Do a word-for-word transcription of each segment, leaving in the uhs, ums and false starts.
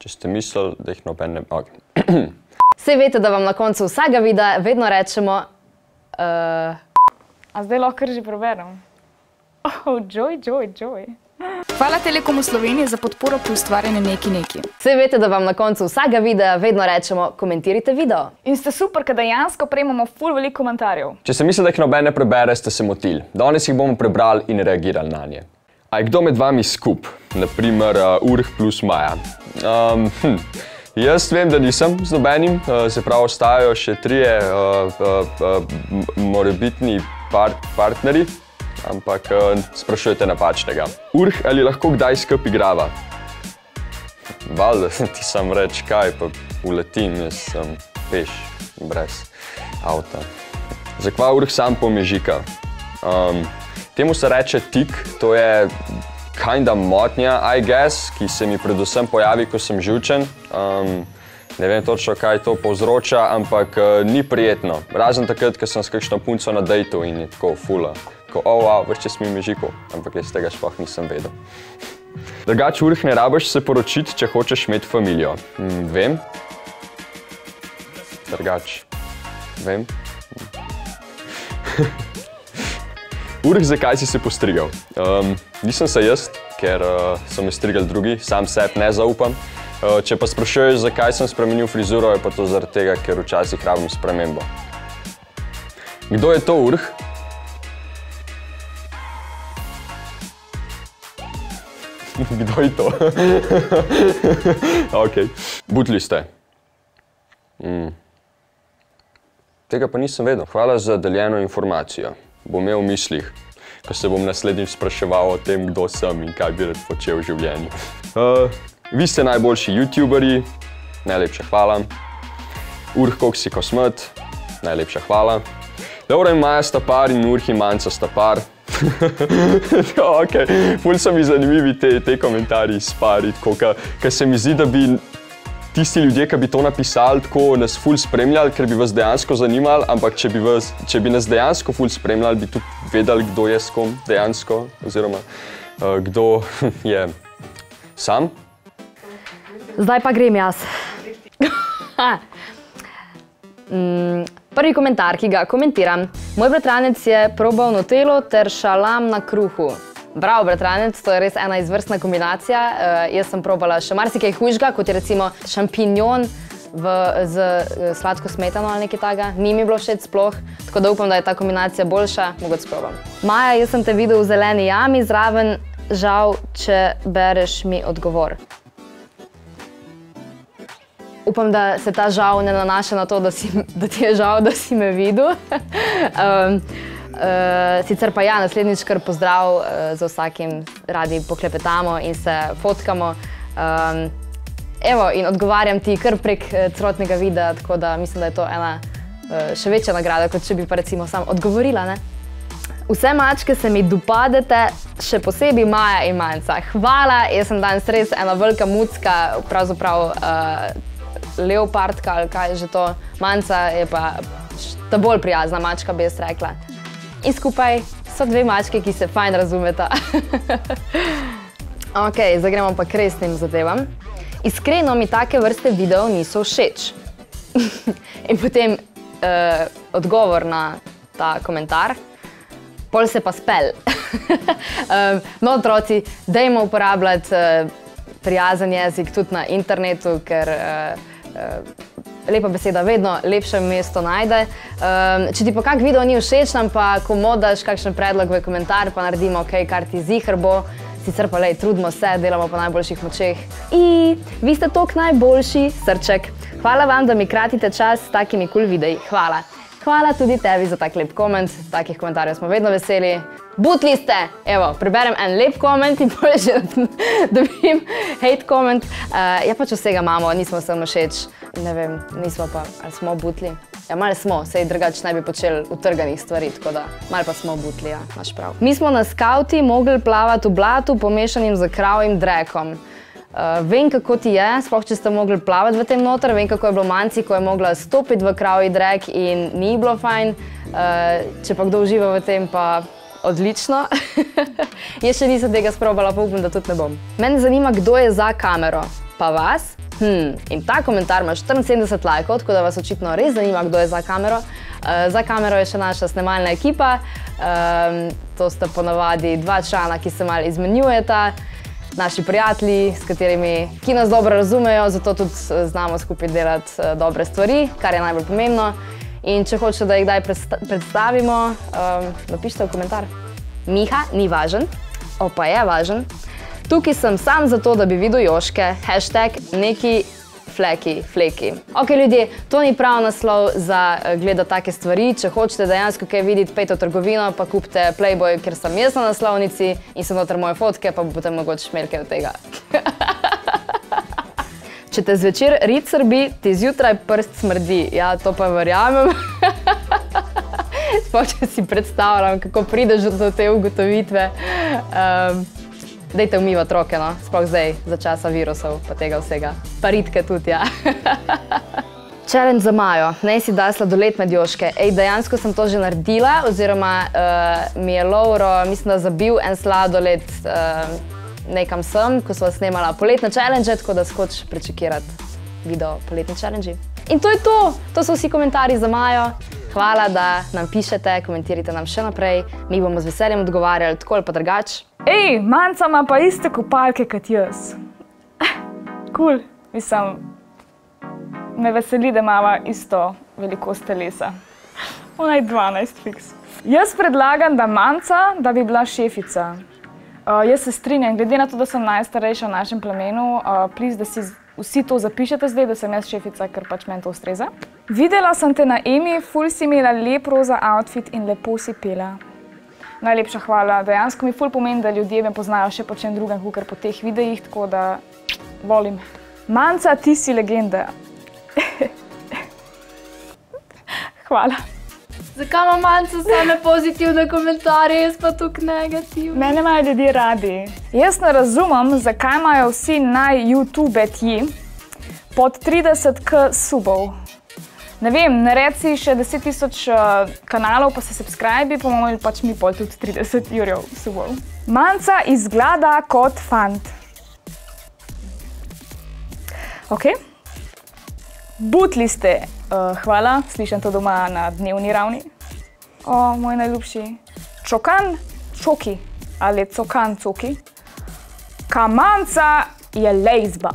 Če ste mislili, da jih noben ne... Vsi veste, da vam na koncu vsega videa vedno rečemo... A zdaj lahko že preberem? Oh, joy, joy, joy. Hvala Telekomu Slovenije za podporo pri ustvarjanju neki neki. Vsi veste, da vam na koncu vsega videa vedno rečemo, komentirajte video. In ste super, ker dejansko prejmemo ful veliko komentarjev. Če se mislite, da jih noben ne prebere, ste se motili. Danes jih bomo prebrali in reagirali na nje. A je kdo med vami skup? Naprimer Urh plus Maja. Um, hm. Jaz vem, da nisem z nobenim, se pravi, ostajajo še trije uh, uh, uh, morebitni par partnerji, ampak uh, sprašujete napačnega. Urh, ali lahko kdaj skup igrava? Valjda, ti sam reč kaj, pa uletim, jaz sem peš, brez avta. Zakva Urh sam pomežika? Um, temu se reče tik, to je kinda motnja, I guess, ki se mi predvsem pojavi, ko sem živčen. Um, ne vem točno, kaj to povzroča, ampak uh, ni prijetno. Razen takrat, ko sem s kakšno punco na dejtu in je tako fula. Tako, oh, wow, vrš če si mi mežikal, ampak jaz tega sploh nisem vedel. Drugače, Urh, ne rabiš se poročiti, če hočeš imeti familijo. Mm, vem. Drugače, vem. Urh, zakaj si se postrigal? Um, nisem se jaz, ker uh, so me strigali drugi, sam sebi ne zaupam. Uh, če pa sprašuješ, zakaj sem spremenil frizuro, je pa to zaradi tega, ker včasih rabim spremembo. Kdo je to Urh? Kdo je to? Ok. Butli ste. Mm. Tega pa nisem vedel. Hvala za deljeno informacijo. Bom imel v mislih, ko se bom naslednjič spraševal o tem, kdo sem in kaj bi rad počel v življenju. Uh, vi ste najboljši youtuberji, najlepša hvala. Urh, koliko si kosmet, najlepša hvala. Laura in Maja sta par in Urh in Manca sta par. Ok, ful so mi zanimivi te, te komentarji s pari, tako, ka se mi zdi, da bi tisti ljudje, ki bi to napisali, tako nas ful spremljali, ker bi vas dejansko zanimali, ampak če bi, vas, če bi nas dejansko ful spremljali, bi tudi vedeli, kdo je s kom dejansko, oziroma uh, kdo je sam. Zdaj pa grem jaz. mm, prvi komentar, ki ga komentiram. Moj bratranec je probal nutelo ter šalam na kruhu. Bravo, bratranec, to je res ena izvrstna kombinacija. Uh, jaz sem probala še marsikaj hujšega, kot je recimo šampinjon v, z uh, sladko smetano ali nekaj takega. Ni mi bilo všeč sploh, tako da upam, da je ta kombinacija boljša, mogoče sprobam. Maja, jaz sem te videl v zeleni jami zraven, žal, če bereš mi odgovor. Upam, da se ta žal ne nanaša na to, da, si, da ti je žal, da si me videl. um, Uh, sicer pa ja, naslednjič kar pozdrav, uh, za vsakim radi poklepetamo in se fotkamo. Um, evo, in odgovarjam ti kar prek uh, celotnega videa, tako da mislim, da je to ena uh, še večja nagrada, kot če bi pa recimo sam odgovorila, ne? Vse mačke se mi dopadete, še posebej Maja in Manca. Hvala, jaz sem danes res ena velika mucka, pravzaprav uh, leopardka ali kaj je že to. Manca je pa ta bolj prijazna mačka, bi jaz rekla. In skupaj so dve mačke, ki se fajn razumeta. Ok, zdaj gremo pa k resnim zadevam. Iskreno mi take vrste videov niso všeč. In potem uh, odgovor na ta komentar. Pol se pa spel. um, no, otroci, dajmo uporabljati uh, prijazen jezik tudi na internetu, ker uh, uh, lepa beseda vedno lepše mesto najde. Um, če ti pa kak video ni všeč, nam pa ko modaš kakšen predlog v komentar, pa naredimo kaj, kar ti ziher bo. Sicer pa lej, trudimo se, delamo po najboljših močeh. I vi ste tok najboljši, srček. Hvala vam, da mi kratite čas s takimi kul videi. Hvala. Hvala tudi tebi za tak lep koment. Takih komentarjev smo vedno veseli. Butli ste! Evo, preberem en lep koment in bolj že dobim hate koment. Uh, ja pač vsega imamo, nismo se všeč. Ne vem, nismo pa, ali smo butli? Ja, malo smo, sej drugače ne bi počeli utrganih stvari, tako da malo pa smo butli, ja, imaš prav. Mi smo na skauti mogli plavati v blatu, pomešanim z kravjim drekom. Uh, vem, kako ti je, sploh če ste mogli plavati v tem noter, vem, kako je bilo Manci, ko je mogla stopiti v kravji drek in ni bilo fajn. Uh, če pa kdo uživa v tem, pa odlično. Jaz še nisem tega sprobala, pa upam, da tudi ne bom. Mene zanima, kdo je za kamero. pa vas. Hmm. In ta komentar ima štiriinsedemdeset lajkov, tako da vas očitno res zanima, kdo je za kamero. Uh, za kamero je še naša snemalna ekipa. Um, to sta ponavadi dva člana, ki se malo izmenjujeta. Naši prijatelji, s katerimi, ki nas dobro razumejo, zato tudi znamo skupaj delati uh, dobre stvari, kar je najbolj pomembno. In če hočete, da jih kdaj predstavimo, um, napišite v komentar. Miha ni važen, opa je važen. Tukaj sem sam zato, da bi videl Jožke, hashtag neki fleki, fleki. Ok, ljudje, to ni prav naslov za gledati take stvari. Če hočete dejansko kaj videti, pejte v trgovino, pa kupite Playboy, ker sem jaz na naslovnici in so noter moje fotke, pa boste mogoče imeli kaj od tega. Če te zvečer rit srbi, ti zjutraj prst smrdi. Ja, to pa verjamem. Sploh, če si predstavljam, kako prideš do te ugotovitve. Um, Dajte umivati roke, no, sploh zdaj, za časa virusov, pa tega vsega. Pa ritke tudi, ja. Challenge za Majo. Naj si da sladoled med Jožke. Ej, dejansko sem to že naredila, oziroma uh, mi je Lovro, mislim, da zabil en sladoled uh, nekam sem, ko sva snemala poletne challenge, tako da skoč prečekirati video poletni challenge. In to je to! To so vsi komentarji za Majo. Hvala, da nam pišete, komentirajte nam še naprej. Mi bomo z veseljem odgovarjali, tako ali pa drugače. Ej, Manca ima pa iste kopalke kot jaz. Kul, mislim, me veseli, da imava isto velikost telesa. Ona je dvanajst fiks. Jaz predlagam, da Manca, da bi bila šefica. Uh, jaz se strinjam, glede na to, da sem najstarejša v našem plemenu, uh, please, da si vsi to zapišete zdaj, da sem jaz šefica, ker pač meni to ustreza. Videla sem te na Emi, ful si imela lep roza outfit in lepo si pela. Najlepša hvala. Dejansko mi ful pomeni, da ljudje me poznajo še po čem drugem, kakor po teh videih, tako da volim. Manca, ti si legenda. Hvala. Zakaj ima Manca same pozitivne komentarje, jaz pa tukaj negativne? Mene imajo ljudje radi. Jaz ne razumem, zakaj imajo vsi na YouTube-etji pod trideset k subov. Ne vem, nared si še deset tisoč kanalov, pa se subscribi, pa bomo pač mi pol tudi trideset jurjev subov. Manca izgleda kot fant. Ok. Butli ste. Uh, hvala, slišam to doma na dnevni ravni. O, moj najljubši. Čokan, čoki. Ali cokan, coki. Ka Manca je lezba.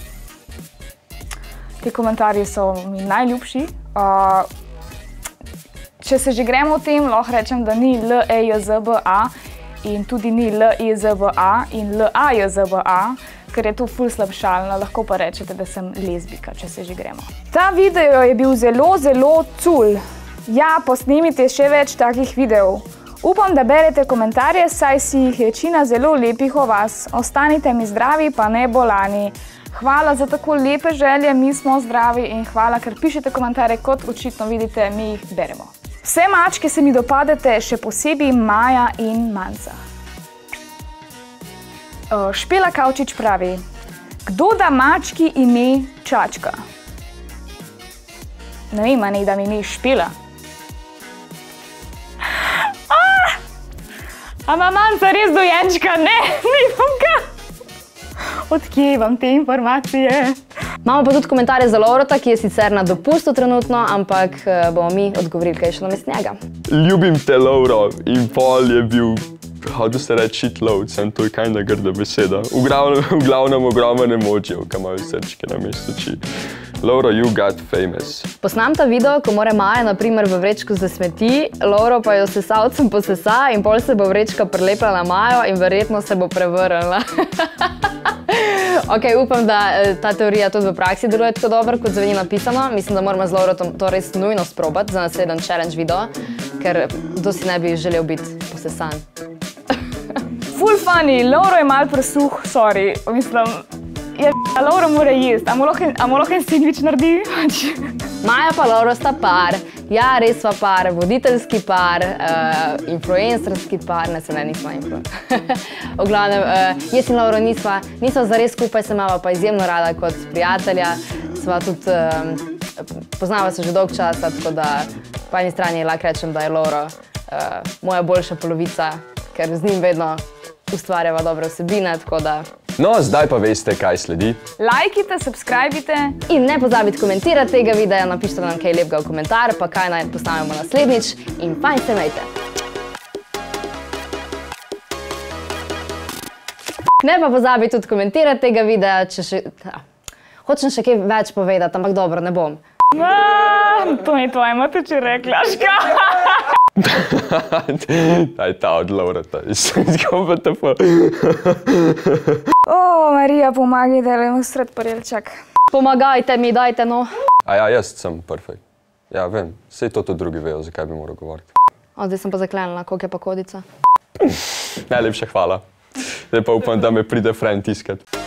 Ti komentarji so mi najljubši. Uh, če se že gremo o tem, lahko rečem, da ni L E J Z B A in tudi ni L E Z B A in L A J Z B A, ker je to ful slabšalno, lahko pa rečete, da sem lezbika, če se že gremo. Ta video je bil zelo, zelo cul. Ja, posnemite še več takih videov. Upam, da berete komentarje, saj si jih večina zelo lepih o vas. Ostanite mi zdravi, pa ne bolani. Hvala za tako lepe želje, mi smo zdravi in hvala, ker pišete komentarje, kot očitno vidite, mi jih beremo. Vse mačke se mi dopadete, še posebej Maja in Manca. Špela Kavčič pravi, kdo da mački ime Čačka? Ne vem, a ne da mi ime Špela. A ima Manca res dojenčka? Ne, nimam ga. Odkje vam te informacije? Imamo pa tudi komentarje za Lovrota, ki je sicer na dopustu trenutno, ampak bomo mi odgovorili, kaj je šlo namesto njega. Ljubim te, Lovro, in pol je bil, kako se reči, shitload, sem to je kinda grda beseda. V glavnem, v glavnem ogromen emojijev, ki imajo srčke na mestu oči. Lovro, you got famous. Posnam ta video, ko mora Maja na primer v vrečku za smeti, Lovro pa jo sesalcem posesa in pol se bo vrečka prilepila na Majo in verjetno se bo prevrnila. Ok, upam, da ta teorija tudi v praksi deluje tako dobro, kot zveni napisano. Mislim, da moramo z Lovrotom to res nujno sprobati za naslednji challenge video, ker kdo si ne bi želel biti posesan. Ful funny, Lovro je mal presuh, sorry, mislim, je a Lovro mora jesti, a mu lahko en sandvič naredi? Maja pa Lovro sta par, ja, res sva par, voditeljski par, uh, influencerski par, ne se ne, nisva influencer. V glavnem, uh, jaz in Lovro nisva, nisva zares skupaj, se imava pa izjemno rada kot prijatelja, sva tudi, um, poznava se že dolg časa, tako da po eni strani lahko rečem, da je Lovro uh, moja boljša polovica, ker z njim vedno ustvarjava dobre vsebine, tako da No, zdaj pa veste, kaj sledi. Lajkite, subskrbite. In ne pozabite komentirati tega videa, napišite nam kaj lepega v komentar, pa kaj naj postavimo naslednjič in fajn se imejte. Ne pa pozabite tudi komentirati tega videa, če še... Hočem še kaj več povedati, ampak dobro, ne bom. To ni tvoja mati, če rekla, ška. Daj ta od Laurata, izko te pa. O, Marija, pomagaj, da je sred parelčak. Pomagajte mi, dajte no. A ja, jaz sem perfekt. Ja, vem, sej to tudi drugi vejo, zakaj bi moral govoriti. O, zdaj sem pa zaklenila, koliko je pa kodica. Najlepša hvala. Zdaj pa upam, da me pride friend tiskat.